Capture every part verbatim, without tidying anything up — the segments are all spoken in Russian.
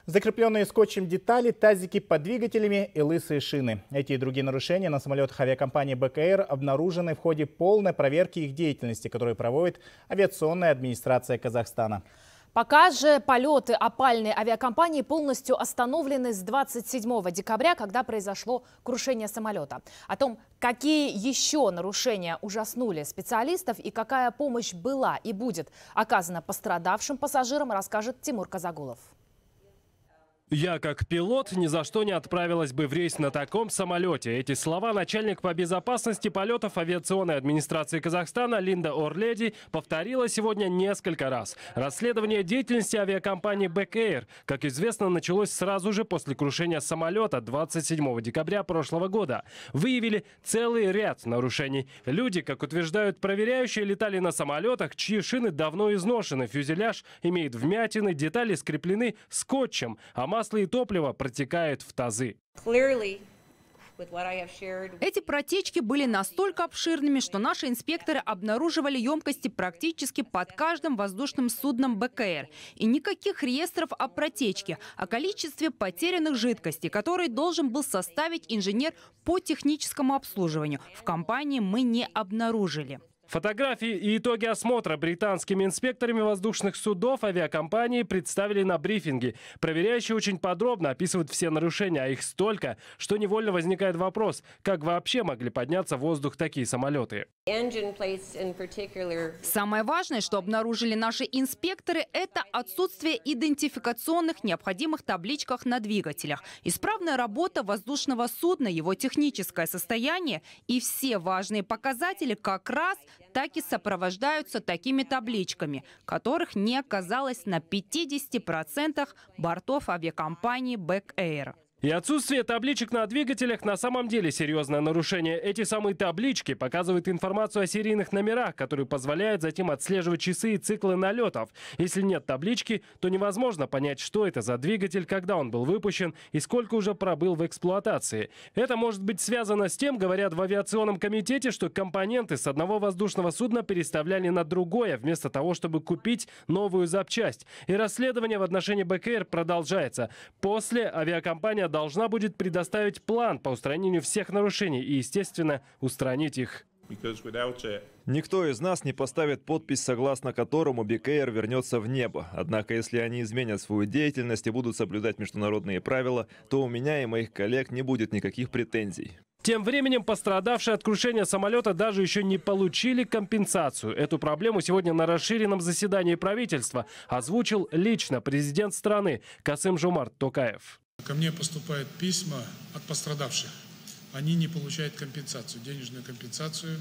Закрепленные скотчем детали, тазики под двигателями и лысые шины. Эти и другие нарушения на самолетах авиакомпании бэ ка эр обнаружены в ходе полной проверки их деятельности, которую проводит авиационная администрация Казахстана. Пока же полеты опальной авиакомпании полностью остановлены с двадцать седьмого декабря, когда произошло крушение самолета. О том, какие еще нарушения ужаснули специалистов и какая помощь была и будет оказана пострадавшим пассажирам, расскажет Тимур Казагулов. Я, как пилот, ни за что не отправилась бы в рейс на таком самолете. Эти слова начальник по безопасности полетов авиационной администрации Казахстана Линда Орледи повторила сегодня несколько раз. Расследование деятельности авиакомпании бэ ка эр, как известно, началось сразу же после крушения самолета двадцать седьмого декабря прошлого года. Выявили целый ряд нарушений. Люди, как утверждают проверяющие, летали на самолетах, чьи шины давно изношены, фюзеляж имеет вмятины, детали скреплены скотчем, а масло и топливо протекает в тазы. Эти протечки были настолько обширными, что наши инспекторы обнаруживали емкости практически под каждым воздушным судном бэ ка эр. И никаких реестров о протечке, о количестве потерянных жидкостей, которые должен был составить инженер по техническому обслуживанию, в компании мы не обнаружили. Фотографии и итоги осмотра британскими инспекторами воздушных судов авиакомпании представили на брифинге. Проверяющие очень подробно описывают все нарушения, а их столько, что невольно возникает вопрос, как вообще могли подняться в воздух такие самолеты. Самое важное, что обнаружили наши инспекторы, это отсутствие идентификационных необходимых табличках на двигателях, исправная работа воздушного судна, его техническое состояние и все важные показатели как раз так и сопровождаются такими табличками, которых не оказалось на пятидесяти процентах бортов авиакомпании бэ ка эр. И отсутствие табличек на двигателях на самом деле серьезное нарушение. Эти самые таблички показывают информацию о серийных номерах, которые позволяют затем отслеживать часы и циклы налетов. Если нет таблички, то невозможно понять, что это за двигатель, когда он был выпущен и сколько уже пробыл в эксплуатации. Это может быть связано с тем, говорят в авиационном комитете, что компоненты с одного воздушного судна переставляли на другое, вместо того, чтобы купить новую запчасть. И расследование в отношении бэ ка эр продолжается. После авиакомпания должна будет предоставить план по устранению всех нарушений и, естественно, устранить их. Никто из нас не поставит подпись, согласно которому бэ ка эр вернется в небо. Однако, если они изменят свою деятельность и будут соблюдать международные правила, то у меня и моих коллег не будет никаких претензий. Тем временем пострадавшие от крушения самолета даже еще не получили компенсацию. Эту проблему сегодня на расширенном заседании правительства озвучил лично президент страны Касым-Жомарт Токаев. Ко мне поступают письма от пострадавших. Они не получают компенсацию, денежную компенсацию.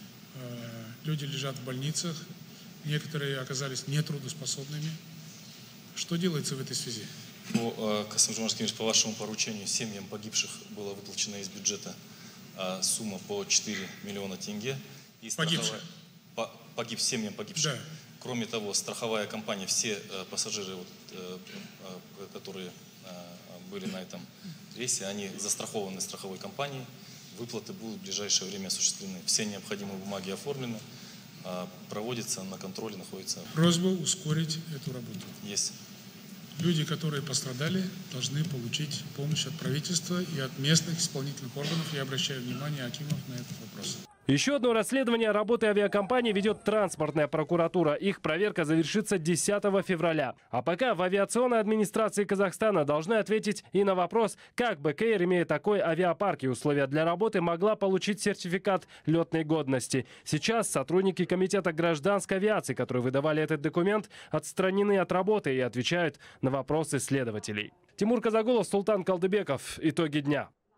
Люди лежат в больницах. Некоторые оказались нетрудоспособными. Что делается в этой связи? По, Касым-Жомарт Кемерович, по вашему поручению семьям погибших была выплачена из бюджета сумма по четыре миллиона тенге. И Погибших? По, погиб, семьям погибших. Да. Кроме того, страховая компания, все пассажиры, вот, которые были на этом рейсе, они застрахованы страховой компанией. Выплаты будут в ближайшее время осуществлены. Все необходимые бумаги оформлены. Проводится на контроле, находится. Просьба ускорить эту работу. Есть. Люди, которые пострадали, должны получить помощь от правительства и от местных исполнительных органов. Я обращаю внимание акимов на этот вопрос. Еще одно расследование работы авиакомпании ведет транспортная прокуратура. Их проверка завершится десятого февраля. А пока в авиационной администрации Казахстана должны ответить и на вопрос, как бэ ка эр, имея такой авиапарк и условия для работы, могла получить сертификат летной годности. Сейчас сотрудники комитета гражданской авиации, которые выдавали этот документ, отстранены от работы и отвечают на вопросы следователей. Тимур Казагулов, Султан Калдыбеков. Итоги дня.